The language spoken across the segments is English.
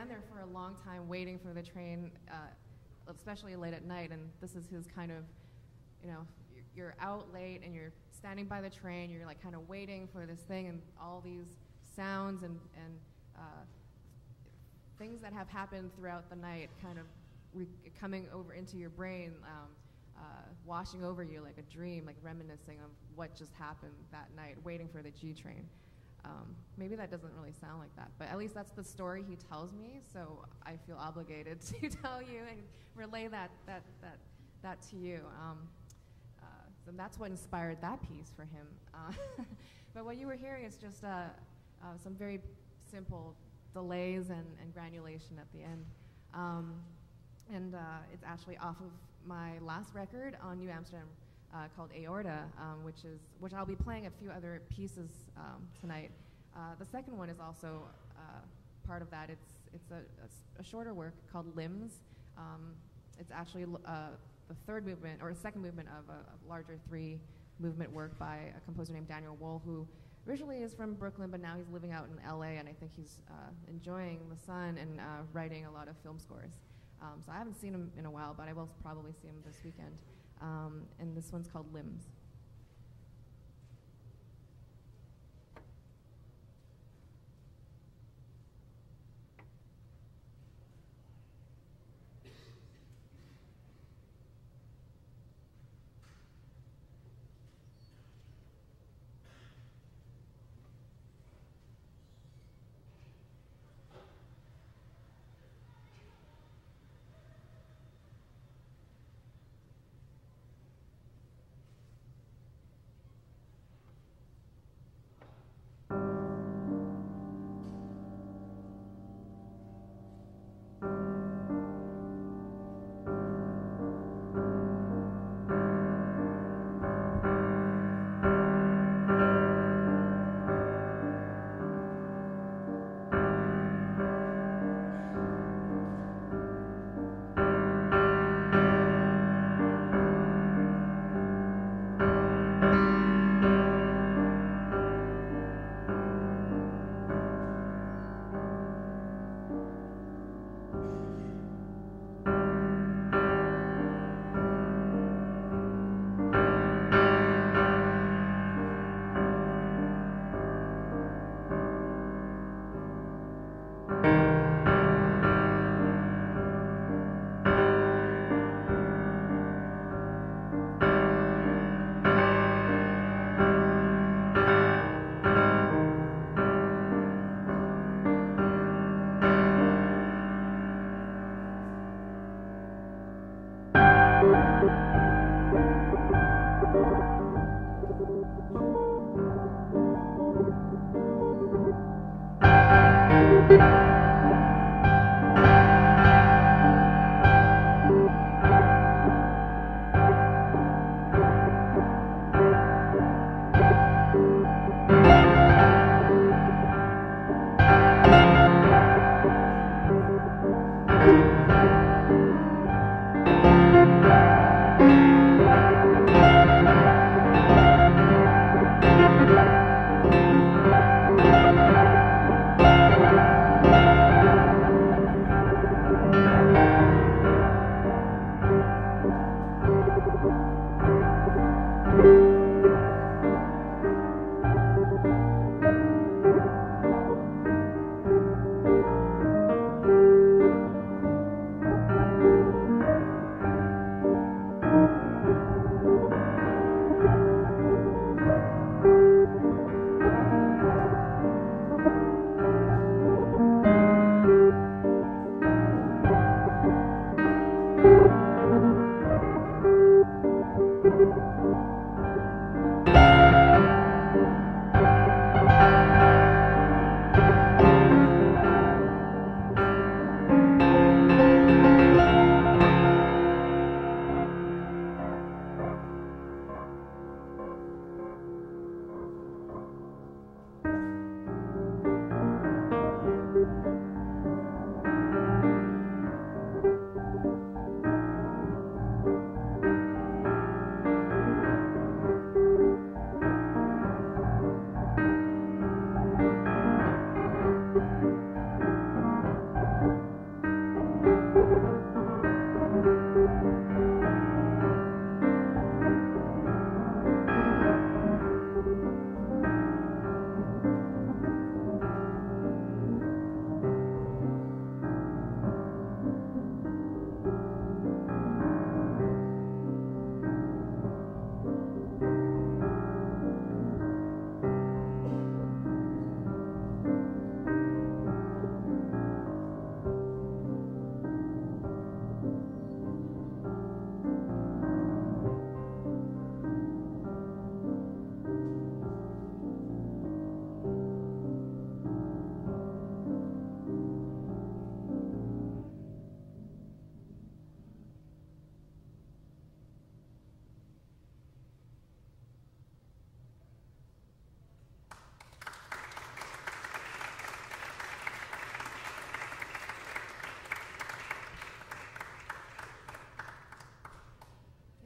stand there for a long time waiting for the train, especially late at night, and this is his kind of, you're out late and you're standing by the train, you're like kind of waiting for this thing, and all these sounds and things that have happened throughout the night kind of coming over into your brain, washing over you like a dream, like reminiscing of what just happened that night, waiting for the G train. Maybe that doesn't really sound like that, but at least that's the story he tells me, so I feel obligated to tell you and relay that to you. So that's what inspired that piece for him. But what you were hearing is just some very simple delays and granulation at the end. And it's actually off of my last record on New Amsterdam called Aorta, which I'll be playing a few other pieces tonight. The second one is also part of that. It's a shorter work called Limbs. It's actually the third movement, or the second movement of a larger three-movement work by a composer named Daniel Wohl, who originally is from Brooklyn, but now he's living out in LA, and I think he's enjoying the sun and writing a lot of film scores. So I haven't seen him in a while, but I will probably see him this weekend. And this one's called Limbs.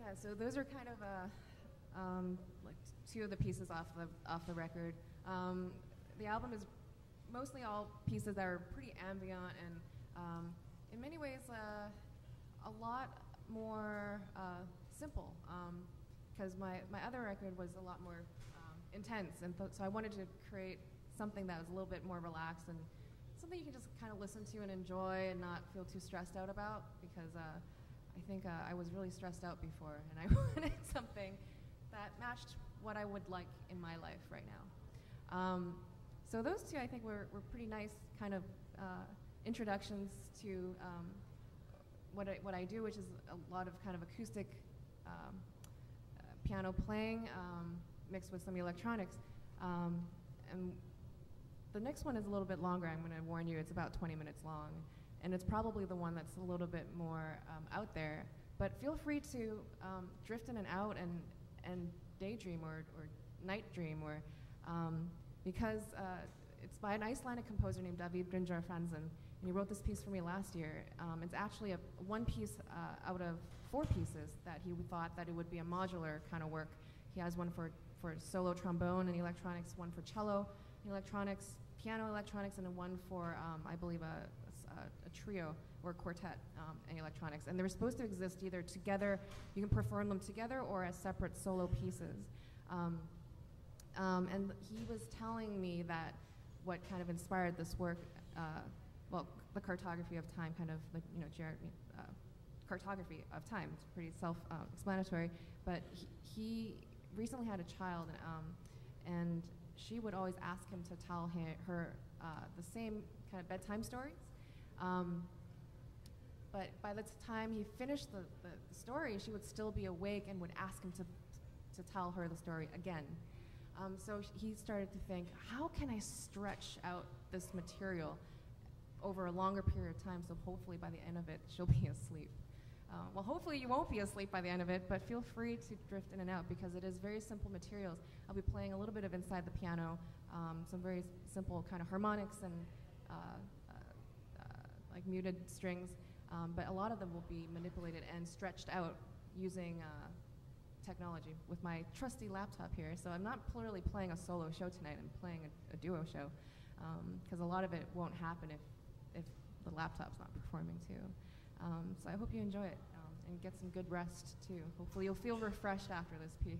Yeah, so those are kind of like two of the pieces off the record. The album is mostly all pieces that are pretty ambient and in many ways a lot more simple because my other record was a lot more intense, and so I wanted to create something that was a little bit more relaxed and something you can just kind of listen to and enjoy and not feel too stressed out about, because I think I was really stressed out before, and I wanted something that matched what I would like in my life right now. So those two, I think, were pretty nice kind of introductions to what I do, which is a lot of kind of acoustic piano playing mixed with some electronics. And the next one is a little bit longer. I'm going to warn you, it's about 20 minutes long, and it's probably the one that's a little bit more out there. But feel free to drift in and out and daydream or night dream, or because it's by an Icelandic composer named David Brynjar Franzen, and he wrote this piece for me last year. It's actually one piece out of 4 pieces that he thought that it would be a modular kind of work. He has one for solo trombone and electronics, one for cello and electronics, piano electronics, and then one for, I believe, a trio or a quartet and electronics. And they're supposed to exist either together, you can perform them together, or as separate solo pieces. And he was telling me that what kind of inspired this work, well, the cartography of time, kind of, like, you know, cartography of time. It's pretty self-explanatory. But he recently had a child, and she would always ask him to tell her the same kind of bedtime stories. But by the time he finished the story, she would still be awake and would ask him to tell her the story again. So he started to think, how can I stretch out this material over a longer period of time, so hopefully by the end of it, she'll be asleep. Well, hopefully you won't be asleep by the end of it, but feel free to drift in and out, because it is very simple materials. I'll be playing a little bit of inside the piano, some very simple kind of harmonics and like muted strings, but a lot of them will be manipulated and stretched out using technology with my trusty laptop here. So I'm not really playing a solo show tonight, I'm playing a duo show, because a lot of it won't happen if the laptop's not performing too. So I hope you enjoy it and get some good rest too. Hopefully you'll feel refreshed after this piece.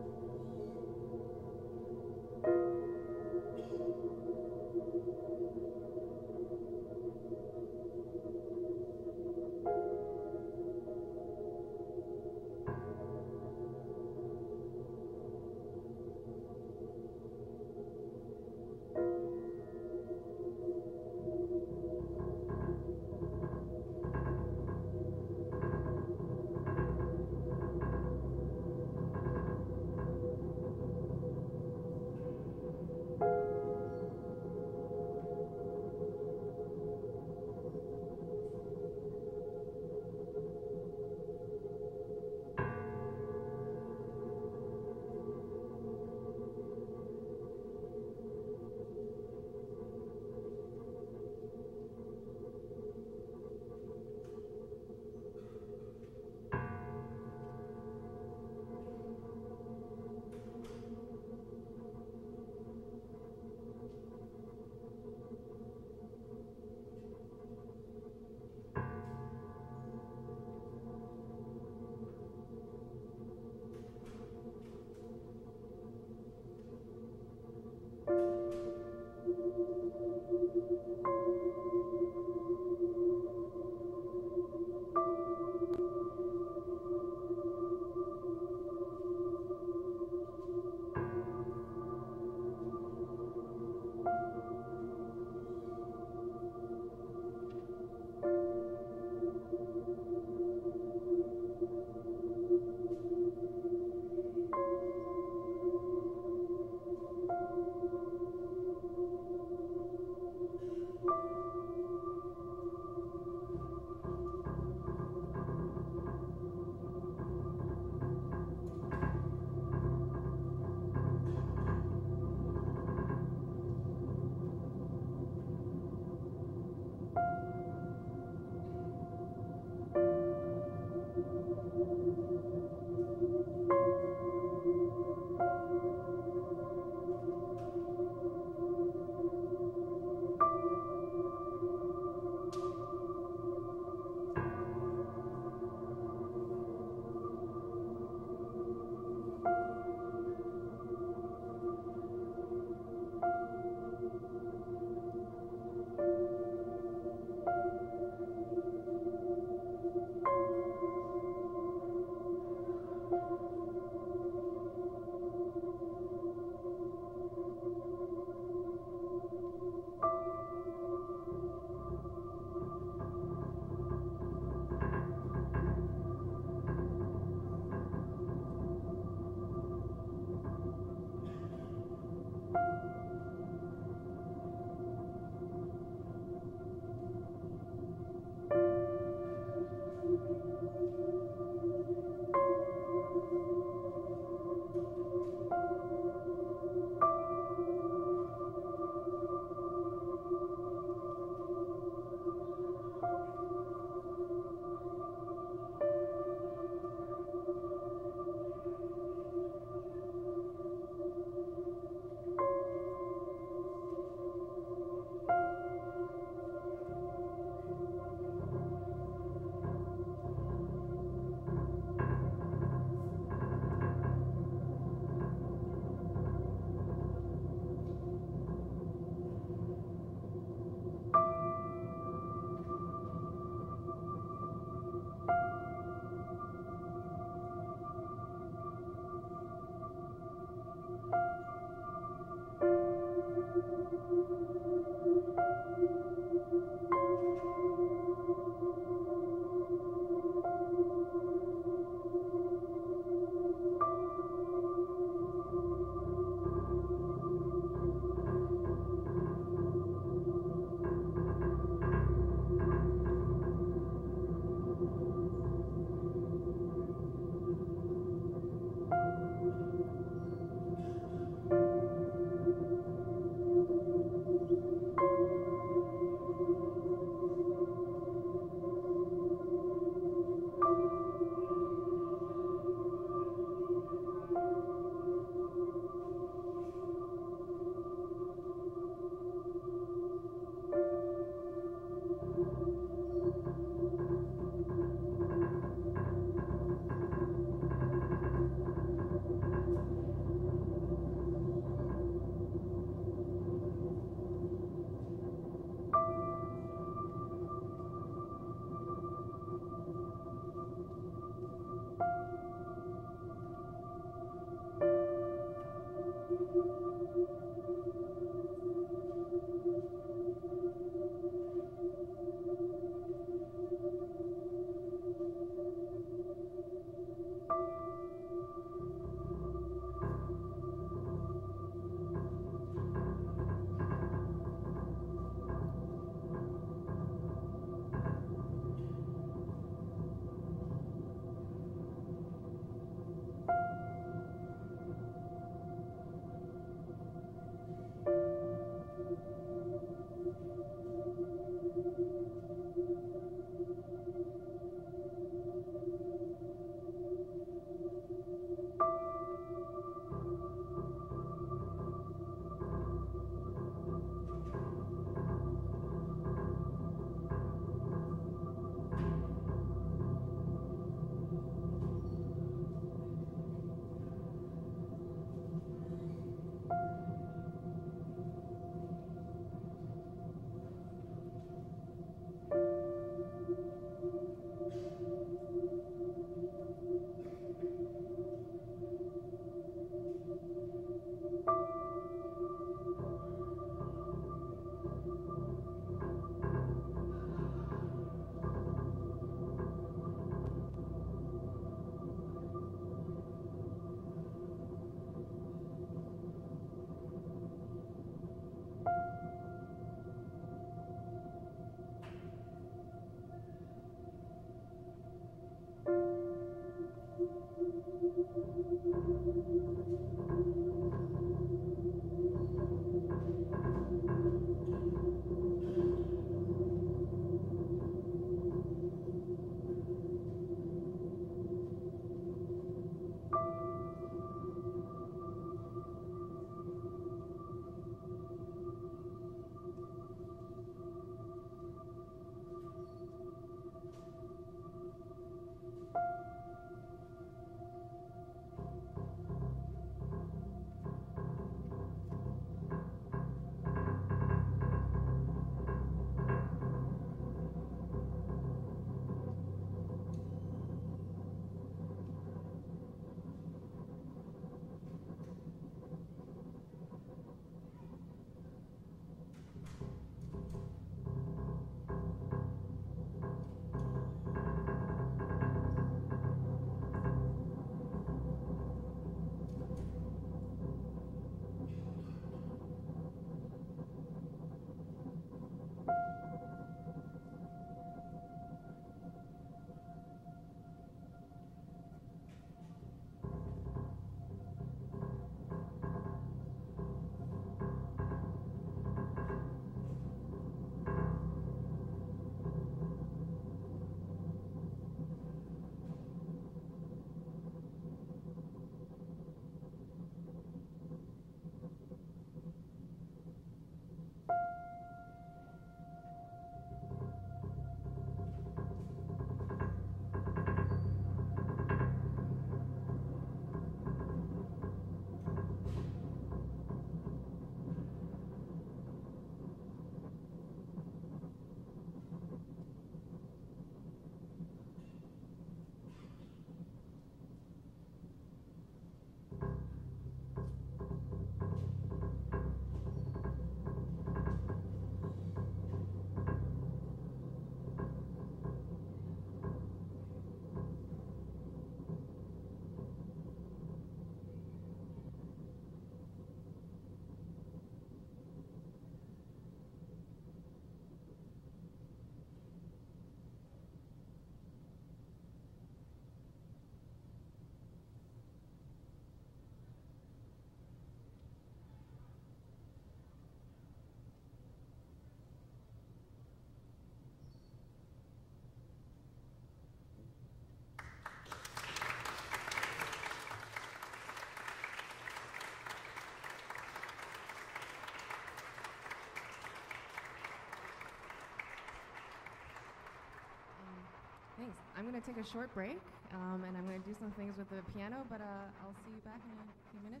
Thanks. I'm going to take a short break, and I'm going to do some things with the piano, but I'll see you back in a few minutes.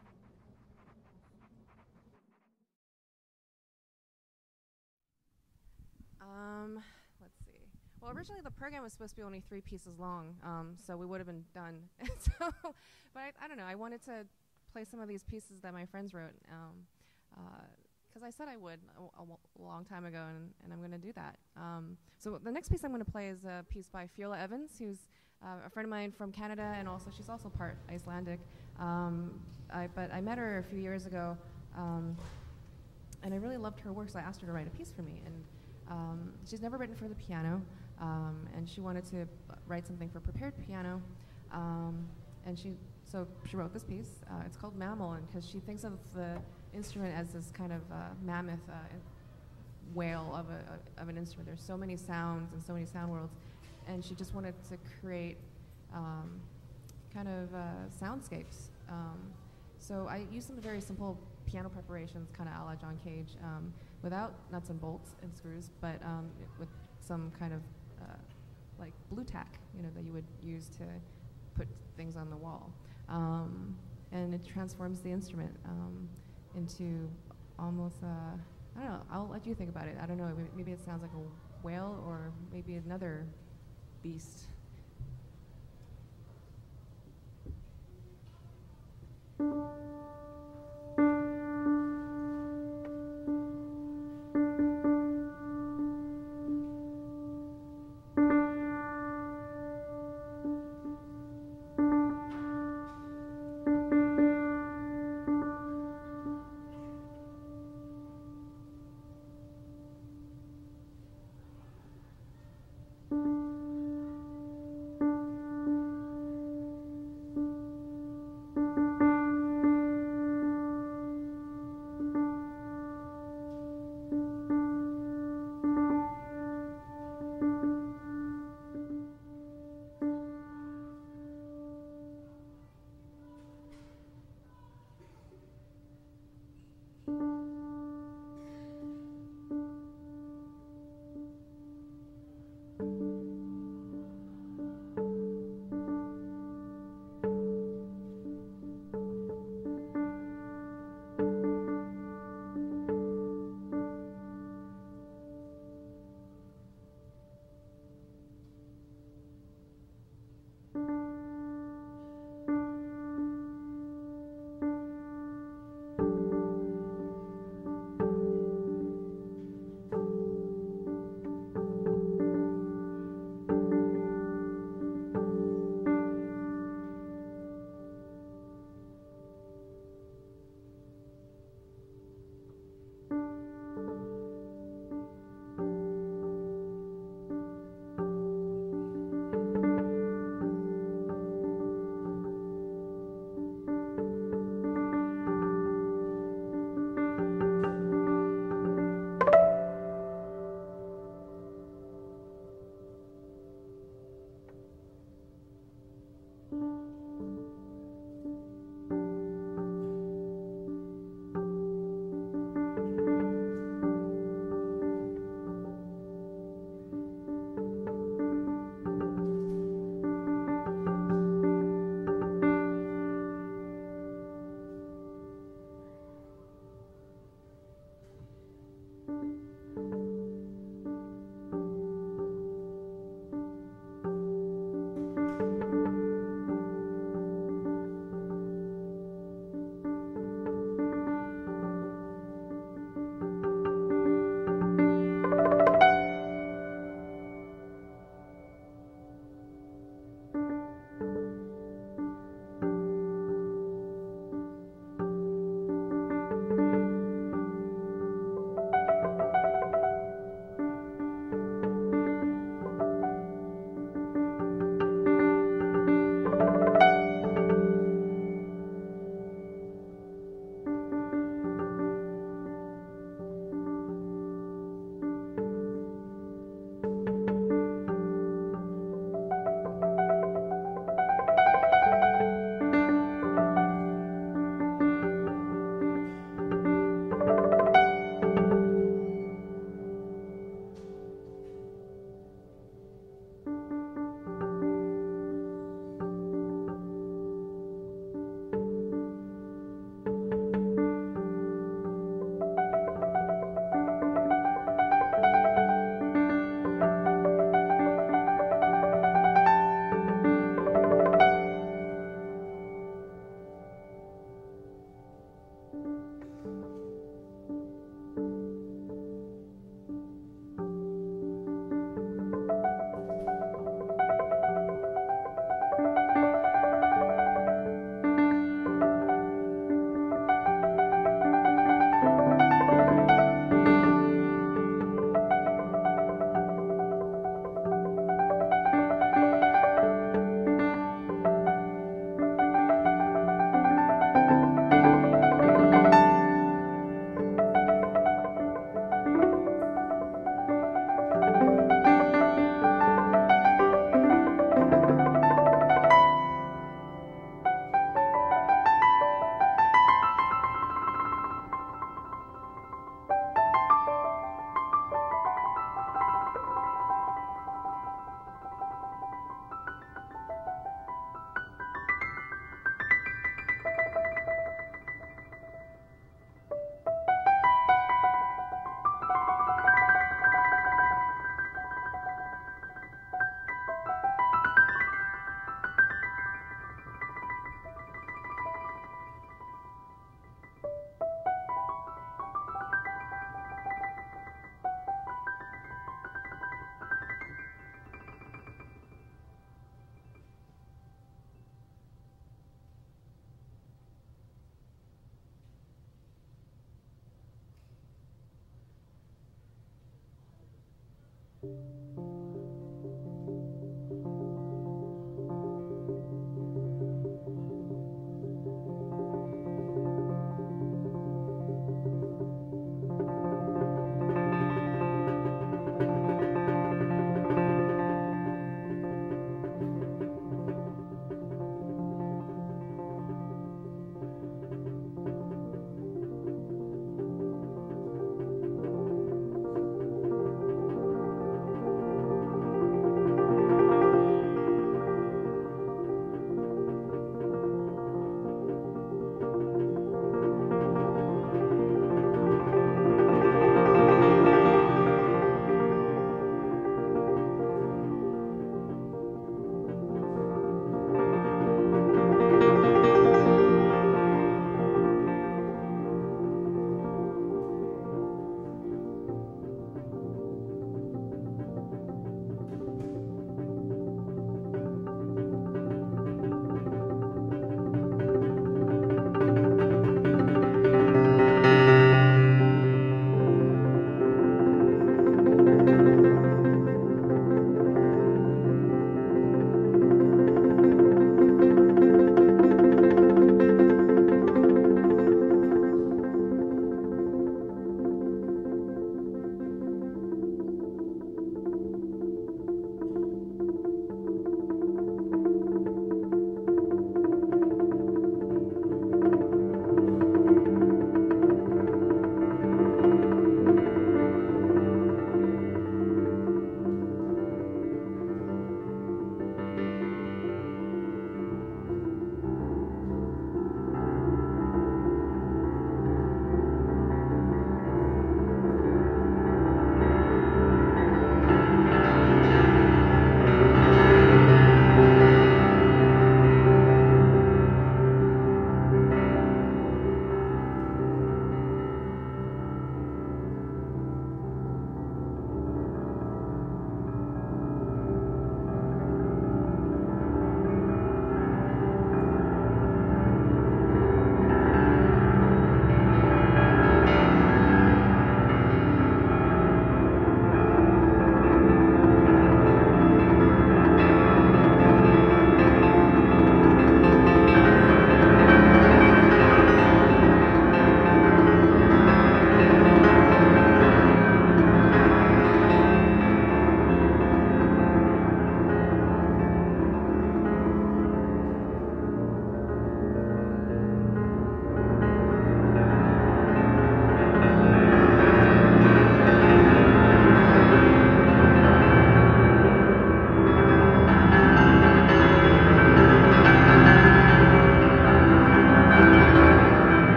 Let's see. Well, originally the program was supposed to be only 3 pieces long, so we would have been done. But I don't know. I wanted to play some of these pieces that my friends wrote, because I said I would a long time ago, and I'm going to do that. So the next piece I'm going to play is a piece by Fiola Evans, who's a friend of mine from Canada, and she's also part Icelandic. But I met her a few years ago, and I really loved her work, so I asked her to write a piece for me. And she's never written for the piano, and she wanted to write something for prepared piano, and so she wrote this piece. It's called Mammal, and because she thinks of the instrument as this kind of mammoth whale of an instrument. There's so many sounds and so many sound worlds, and she just wanted to create kind of soundscapes. So I used some very simple piano preparations, kind of a la John Cage, without nuts and bolts and screws, but with some kind of like blue tack, that you would use to put things on the wall. And it transforms the instrument into almost, I don't know, I'll let you think about it. I don't know, maybe it sounds like a whale or maybe another beast.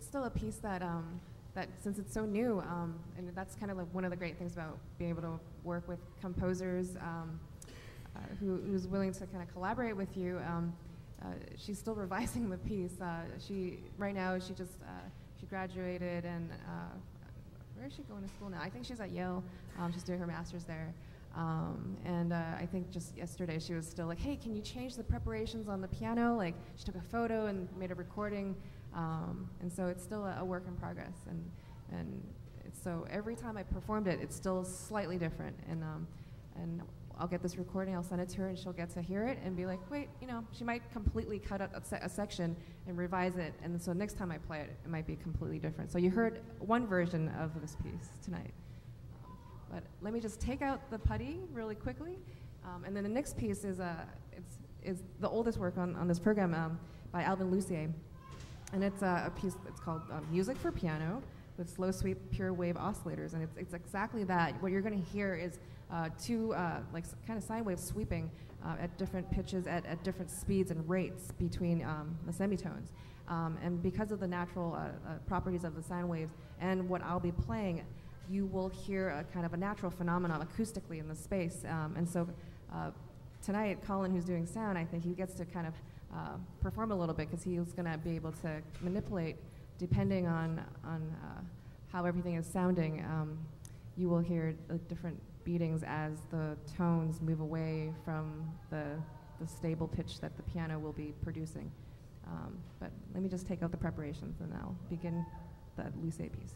still a piece that that since it's so new, and that's kind of like one of the great things about being able to work with composers who's willing to kind of collaborate with you. She's still revising the piece. Right now she just she graduated, and where is she going to school now? I think she's at Yale. She's doing her master's there. I think just yesterday she was still like, hey, can you change the preparations on the piano? Like, she took a photo and made a recording. And so it's still a work in progress. And so every time I performed it, it's still slightly different. And I'll get this recording, I'll send it to her, and she'll get to hear it and be like, wait, she might completely cut out a section and revise it. And so next time I play it, it might be completely different. So you heard one version of this piece tonight. But let me just take out the putty really quickly. And then the next piece is the oldest work on this program by Alvin Lucier. And it's a piece that's called Music for Piano with Slow Sweep Pure Wave Oscillators. And it's exactly that. What you're going to hear is two kind of sine waves sweeping at different pitches at different speeds and rates between the semitones. And because of the natural properties of the sine waves and what I'll be playing, you will hear a kind of a natural phenomenon acoustically in the space. And so tonight, Colin, who's doing sound, I think he gets to kind of perform a little bit, because he's going to be able to manipulate, depending on how everything is sounding. You will hear different beatings as the tones move away from the stable pitch that the piano will be producing. But let me just take out the preparations, and I'll begin the Lucier piece.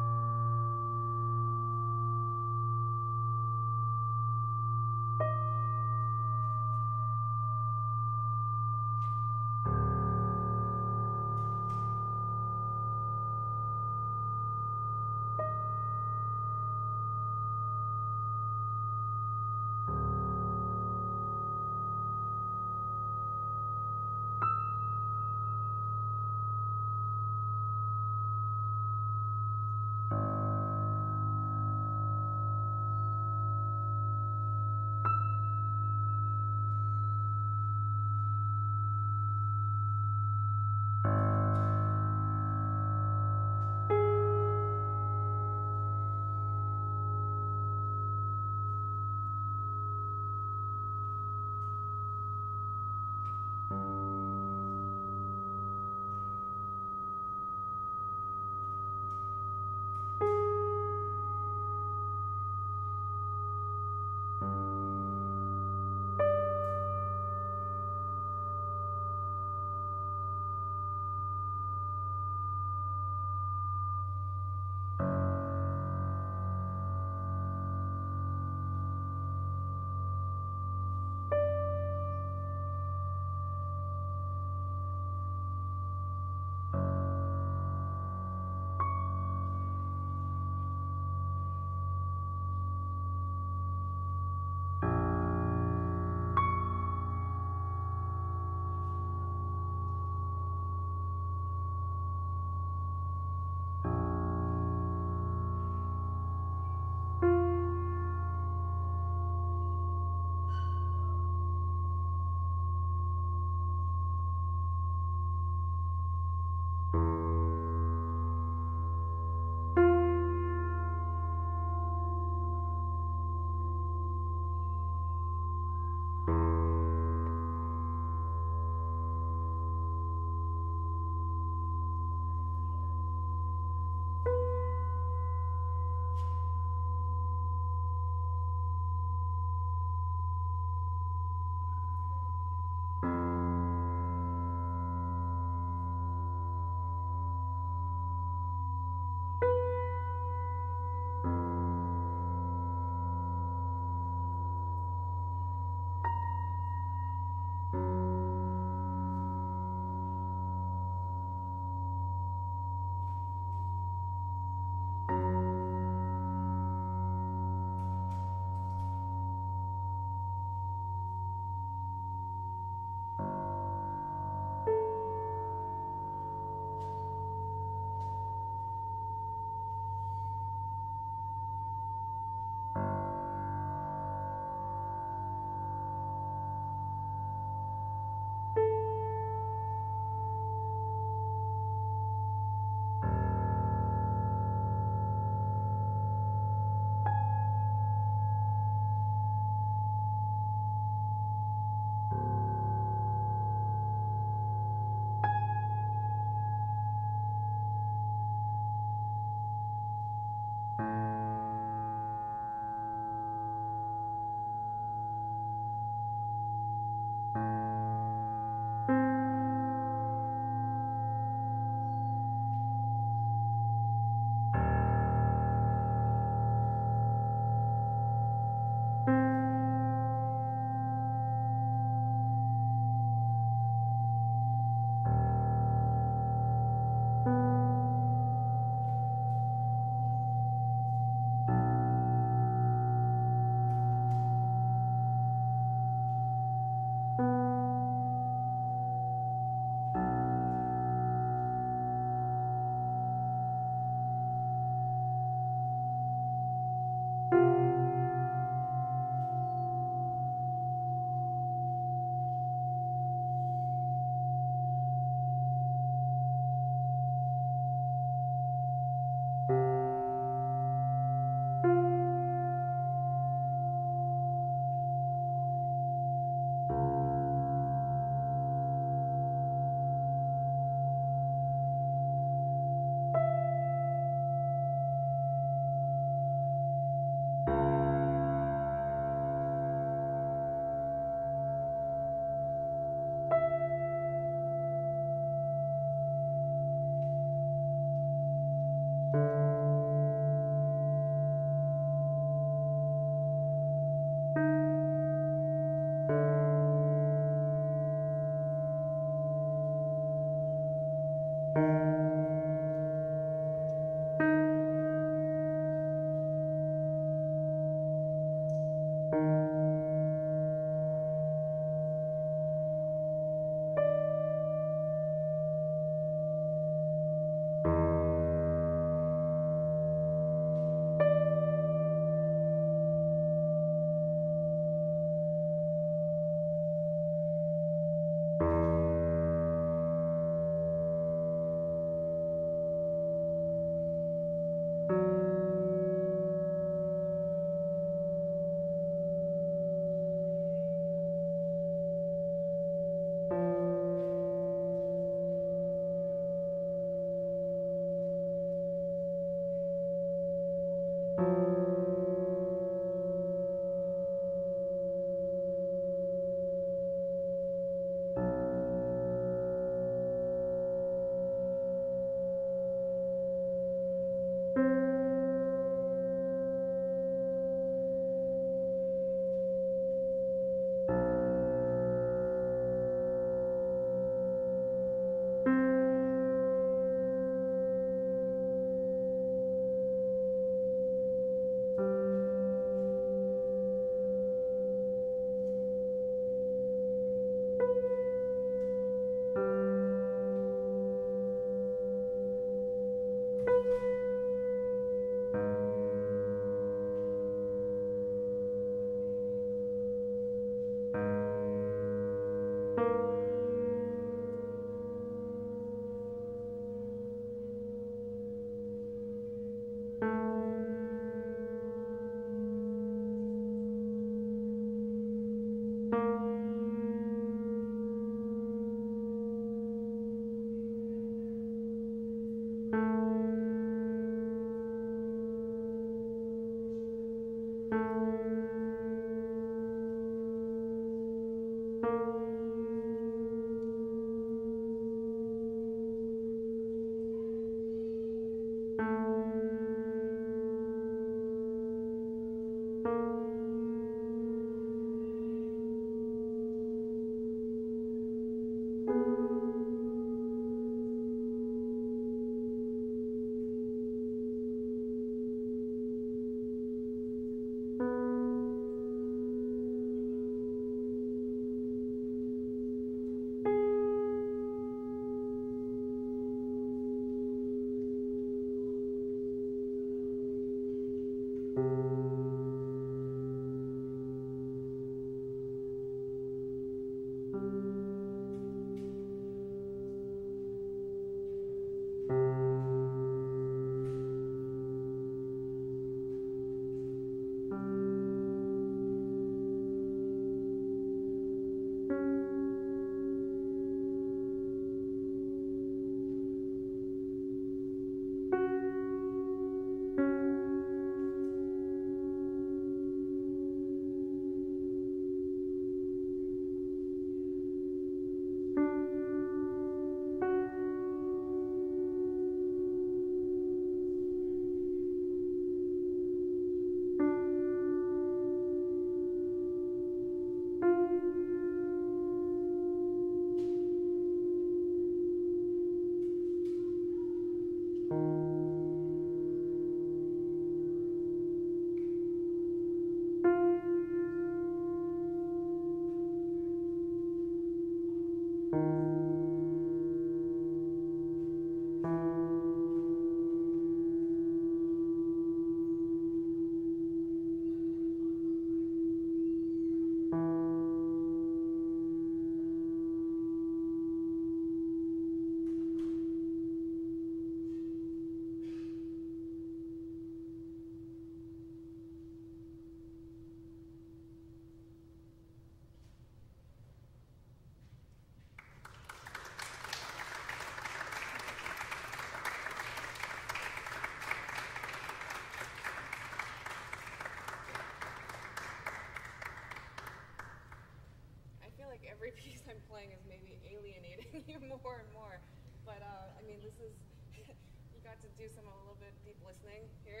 I'm playing is maybe alienating you more and more. But I mean, this is, you got to do some a little bit deep listening here.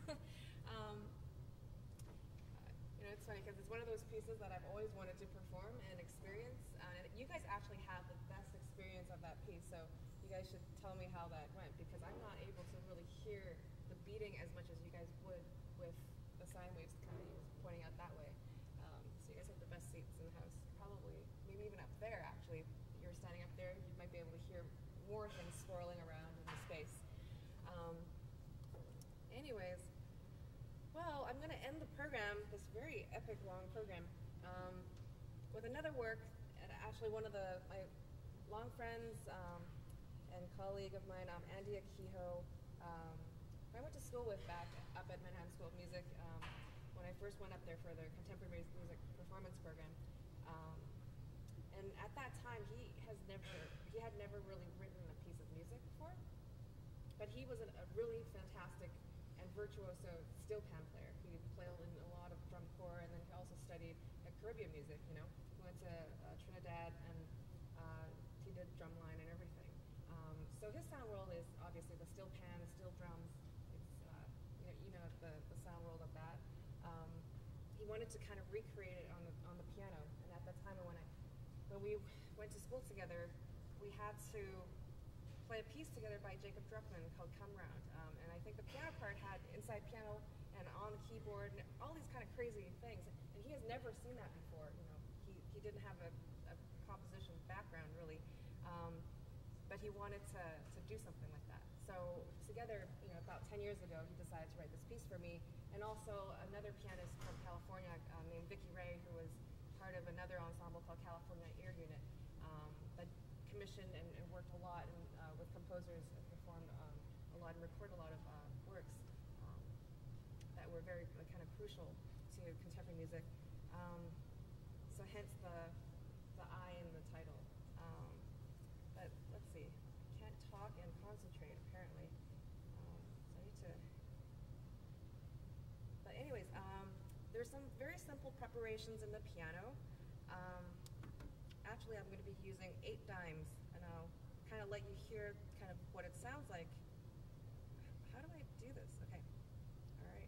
You know, it's funny because it's one of those pieces that I've always wanted to perform and experience. And you guys actually have the best experience of that piece, so you guys should tell me how that went, because I'm not able to really hear the beating as much as you guys would with the sine waves kind of pointing out that way. So you guys have the best seats in the house, probably, maybe even up there actually. You're standing up there, you might be able to hear more things swirling around in the space. Anyways, well, I'm going to end the program, this very epic long program, with another work, and actually one of my long friends and colleague of mine, Andy Akiho, I went to school with back up at Manhattan School of Music when I first went up there for the contemporary music performance program. And at that time, he had never really written a piece of music before, but he was a really fantastic and virtuoso steel pan player. He played in a lot of drum corps, and then he also studied Caribbean music. You know, he went to Trinidad, and he did drumline and everything. So his sound world is obviously the steel pan, the steel drums. It's the sound world of that. He wanted to kind of recreate it on the piano, and at that time when we went to school together, we had to play a piece together by Jacob Druckmann called Come Round. And I think the piano part had inside piano and on the keyboard and all these kind of crazy things. And he has never seen that before. You know, he didn't have a composition background really, but he wanted to do something like that. So together, you know, about 10 years ago, he decided to write this piece for me, and also another pianist from California named Vicky Chow, who was part of another ensemble called California Ear Unit, that commissioned and worked a lot with composers and performed a lot and recorded a lot of works that were very kind of crucial to contemporary music. So hence the I in the title. But let's see, I can't talk and concentrate apparently. So I need to. But anyways, there's some very simple preparations in the piano. Actually, I'm going to be using 8 dimes, and I'll kind of let you hear kind of what it sounds like. How do I do this? Okay. All right.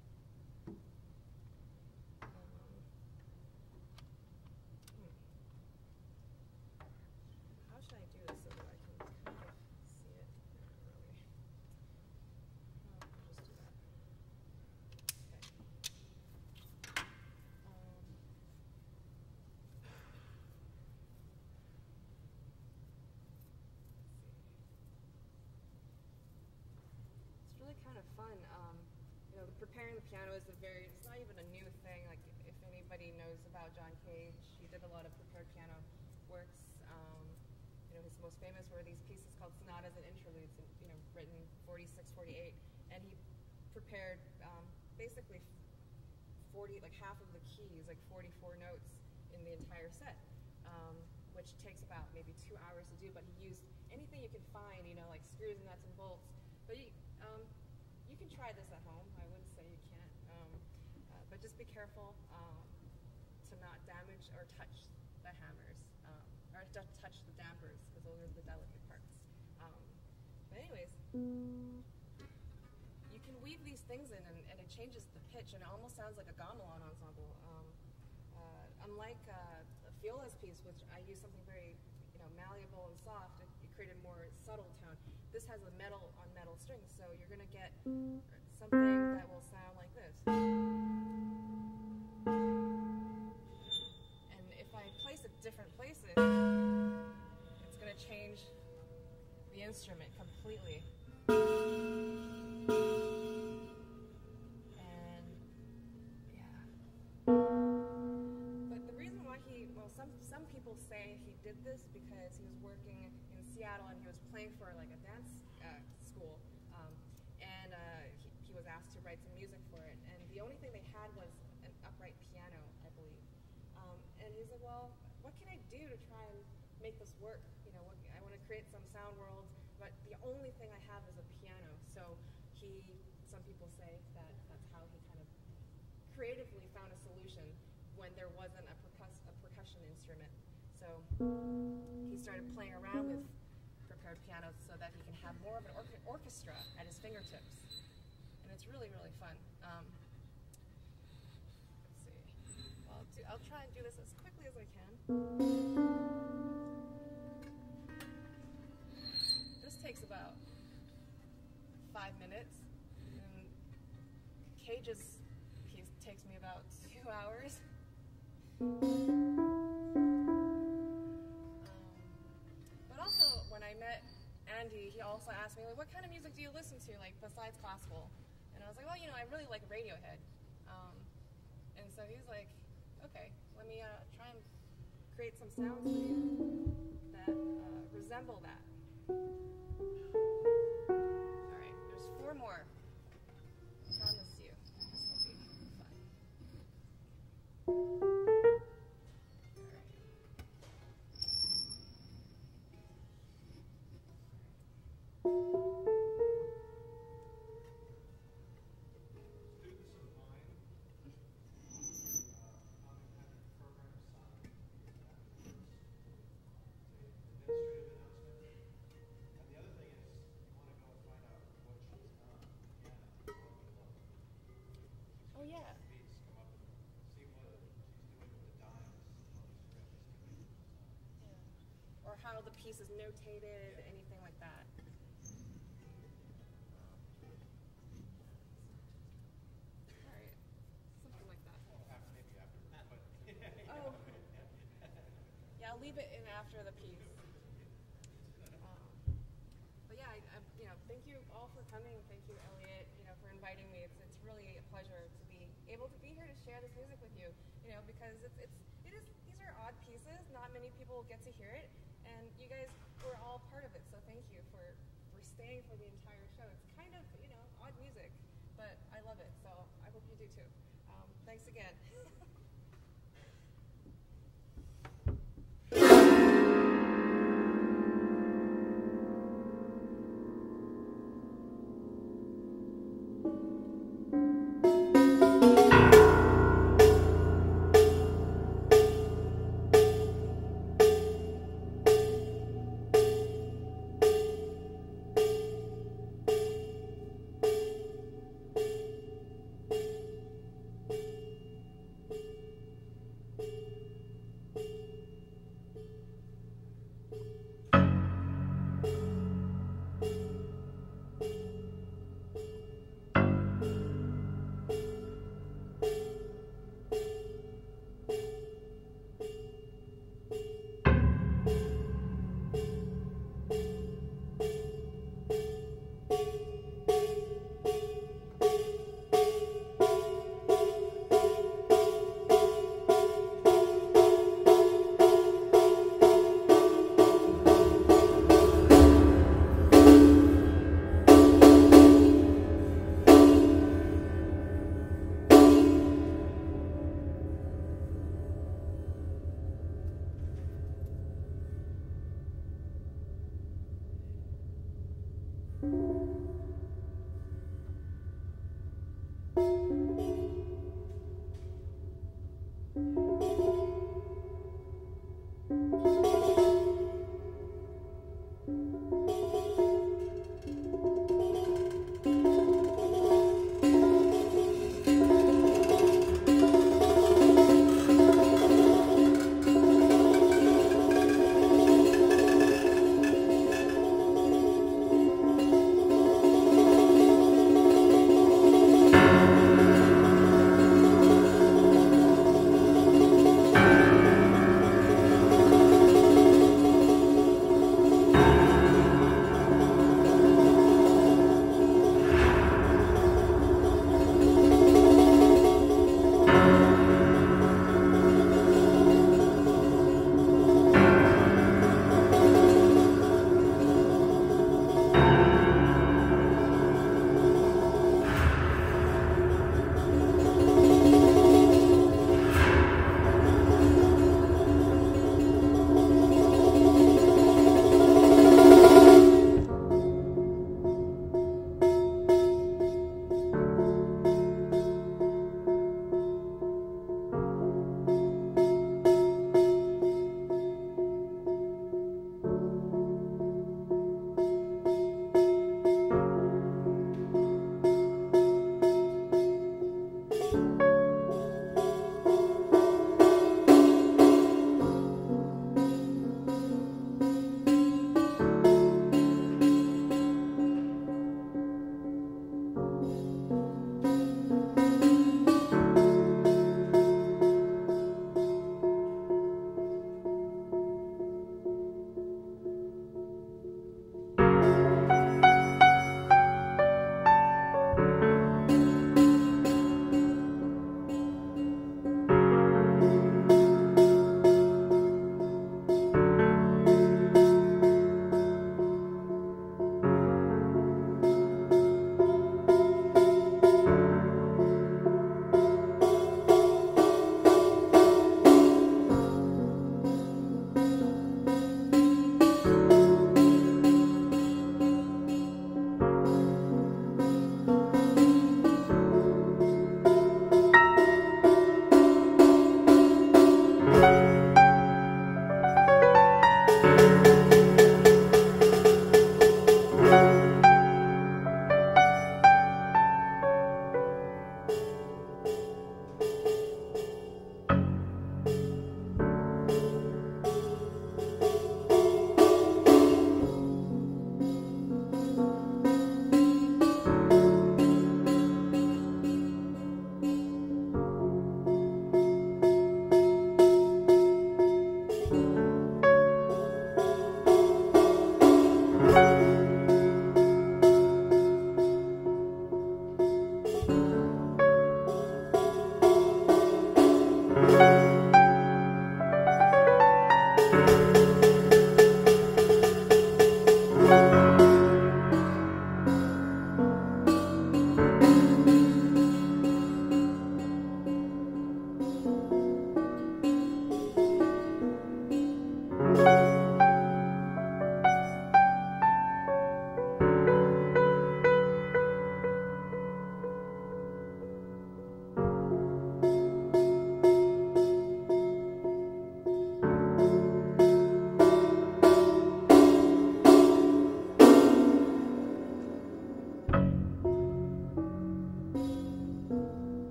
How should I do this so that I can kind of see it? Really? I'll just do that. Okay. It's really kind of fun. You know, preparing the piano is it's not even a new thing. Like, if anybody knows about John Cage, he did a lot of prepared piano works. You know, his most famous were these pieces called sonatas and interludes, and, you know, written 46, 48, and he prepared basically like half of the keys, like 44 notes in the entire set, which takes about maybe 2 hours to do, but he used anything you could find, you know, like screws and nuts and bolts. But you can try this at home. I wouldn't say you can't, but just be careful to not damage or touch the hammers, or to touch the dampers, because those are the delicate parts. But anyways, you can weave these things in, and it changes the pitch, and it almost sounds like a gamelan ensemble. Unlike Fiola's piece, which I use something very, you know, malleable and soft, it created more subtle tone. This has a metal on metal strings, so you're going to get something that will sound like this. And if I place it different places, it's going to change the instrument completely. And yeah. But the reason why some people say he did this because he was working in Seattle and he was playing for like a dance school, and he was asked to write some music for it, and the only thing they had was an upright piano, I believe. And he said, well, what can I do to try and make this work? You know, I want to create some sound worlds, but the only thing I have is a piano. So some people say that that's how he kind of creatively found a solution when there wasn't a percussion instrument. So he started playing around with prepared pianos so that he can have more of an orchestra at his fingertips. And it's really, really fun. Let's see. Well, I'll try and do this as quickly as I can. This takes about 5 minutes. And Cage's piece takes me about 2 hours. But also, when I met Andy, he also asked me, like, what kind of music do you listen to, like, besides classical? And I was like, well, you know, I really like Radiohead. And so he's like, okay, let me try and create some sounds for you that resemble that. All right, there's 4 more. I promise you, this will be fun. Oh yeah. Or how the piece is notated, anything like that. All right, something like that. Oh, yeah, I'll leave it in after the piece. But yeah, you know, thank you all for coming. Thank you, Elliot, you know, for inviting me. It's really a pleasure to be able to be here to share this music with you. You know, because these are odd pieces. Not many people get to hear it. And you guys were all part of it, so thank you for staying for the entire show. It's kind of, you know, odd music, but I love it, so I hope you do too. Thanks again.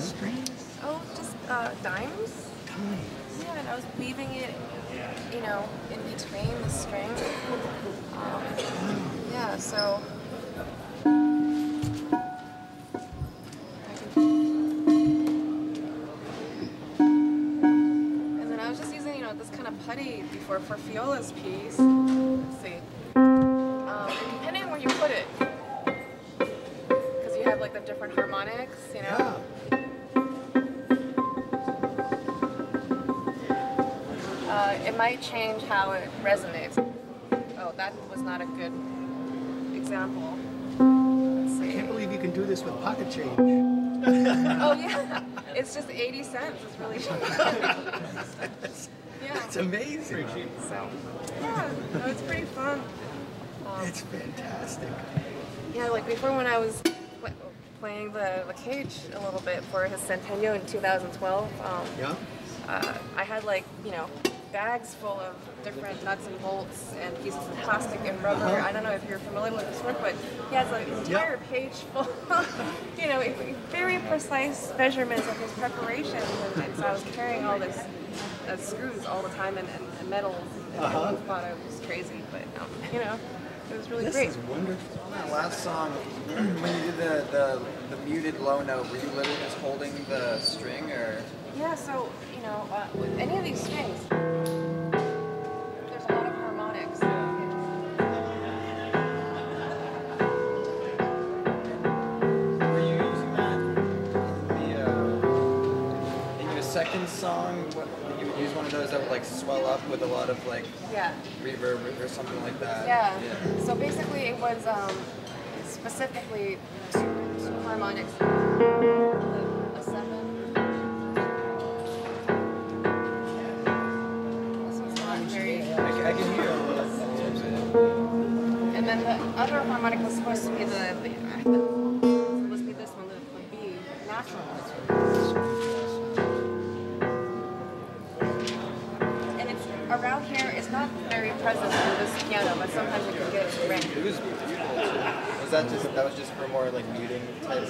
strings? Oh, just dimes. Yeah, and I was weaving it, you know, in between the strings. Yeah, so. And then I was just using, you know, this kind of putty before for Fiola's piece. Let's see. Depending on where you put it, because you have like the different harmonics, you know. Yeah. It might change how it resonates. Oh, that was not a good example. Let's see. I can't believe you can do this with pocket change. Oh yeah, it's just 80 cents. It's really cheap. Yeah. It's amazing. Pretty cheap. So, yeah, no, it's pretty fun. It's fantastic. Yeah, like before when I was playing the cage a little bit for his centennial in 2012. Yeah. I had like, you know, bags full of different nuts and bolts and pieces of plastic and rubber. I don't know if you're familiar with this work, but he has like an entire page full of, you know, very precise measurements of his preparations. And so I was carrying all this screws all the time and metals. And everyone thought I was crazy, but you know, it was really great. This is wonderful. On that last song, when you did the muted low note, were you literally just holding the string, or? Yeah, so, you know, with any of these strings, there's a lot of harmonics. Were you using that in your second song? You would use one of those that would like swell up with a lot of like reverb or something like that? Yeah. So basically it was specifically two harmonics. A 7. I can hear a little. And then the other harmonic was supposed to be this one, the B, natural. And it's around here, it's not very present in this piano, but sometimes you can get it to ring. It was beautiful too. That was just for more like muting type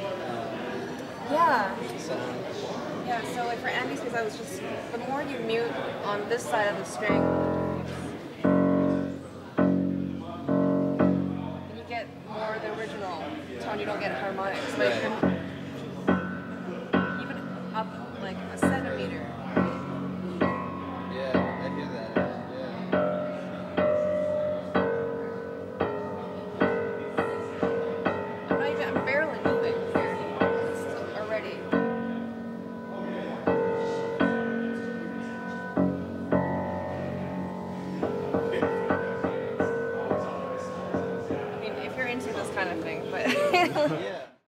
Yeah. sound? Yeah, so like for Andy's piece, I was just, the more you mute on this side of the string, then you get more the original tone, you don't get harmonics. But if you're even up like a 7,